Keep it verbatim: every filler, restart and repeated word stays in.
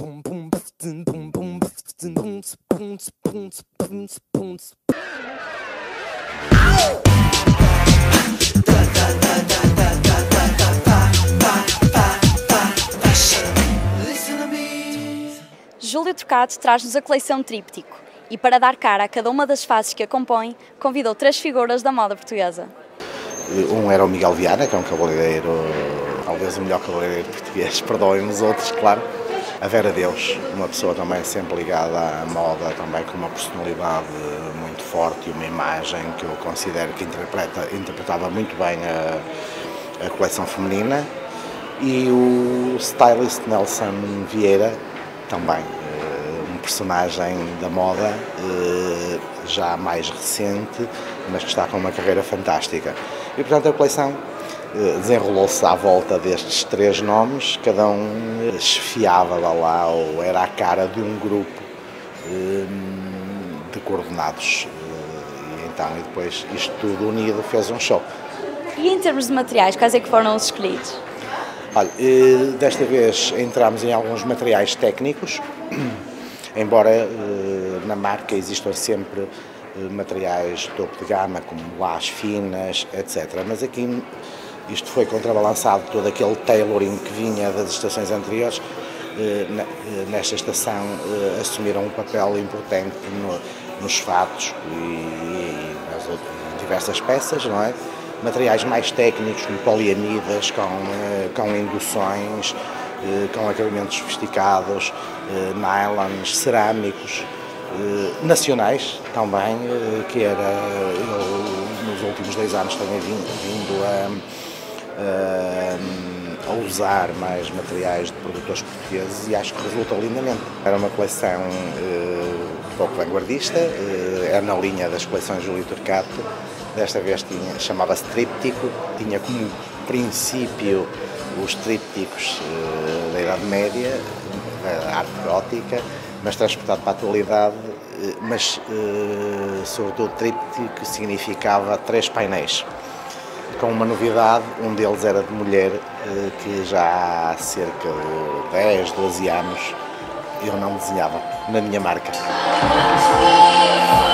Júlio Turcato traz-nos a coleção Tríptico e, para dar cara a cada uma das faces que a compõem, convidou três figuras da moda portuguesa. Um era o Miguel Viana, que é um cabeleireiro, talvez o melhor cabeleireiro português, perdoem os outros, claro. A Vera Deus, uma pessoa também sempre ligada à moda, também com uma personalidade muito forte e uma imagem que eu considero que interpreta, interpretava muito bem a, a coleção feminina. E o stylist Nelson Vieira, também um personagem da moda, já mais recente, mas que está com uma carreira fantástica. E, portanto, a coleção desenrolou-se à volta destes três nomes, cada um chefiava lá, ou era a cara de um grupo de coordenados. E então, e depois, isto tudo unido fez um show. E em termos de materiais, quais é que foram os escolhidos? Olha, desta vez entramos em alguns materiais técnicos, embora na marca existam sempre materiais de topo de gama, como las finas, etcétera. Mas aqui isto foi contrabalançado todo aquele tailoring que vinha das estações anteriores. Nesta estação assumiram um papel importante nos fatos e nas diversas peças, não é? Materiais mais técnicos, como poliamidas, com, com induções, com acabamentos sofisticados, nylons, cerâmicos, nacionais também, que era, eu nos últimos dois anos tenho vindo, vindo a, a, a usar mais materiais de produtores portugueses e acho que resulta lindamente. Era uma coleção um pouco vanguardista, é na linha das coleções Júlio Turcato. Desta vez tinha, chamava-se Tríptico, tinha como princípio os trípticos uh, da Idade Média, da arte gótica, mas transportado para a atualidade, uh, mas uh, sobretudo tríptico significava três painéis, com uma novidade, um deles era de mulher, uh, que já há cerca de dez, doze anos eu não desenhava na minha marca.